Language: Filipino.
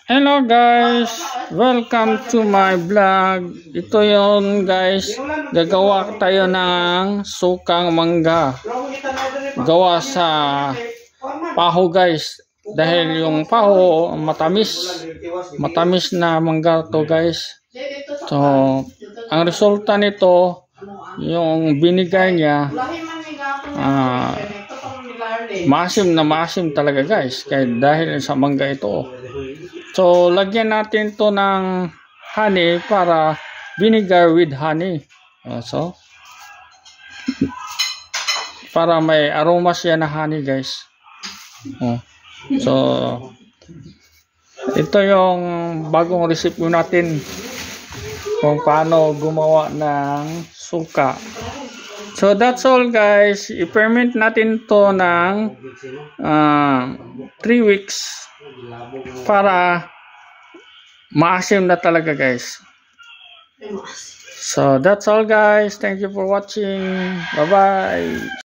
Hello guys, welcome to my vlog. Ito yon guys, gagawa tayo ng sukang mangga. Gawa sa paho guys. Dahil yung paho matamis na mangga to guys. So, ang resulta nito, yung binigay niya, maasim na maasim talaga guys. Kaya dahil sa mangga ito. So, lagyan natin to ng honey para vinegar with honey. So, para may aroma siya na honey guys. So, ito yung bagong recipe natin kung paano gumawa ng suka. So, that's all guys. I-ferment natin to ng 3 weeks para maasim na talaga guys. So, that's all guys. Thank you for watching. Bye-bye.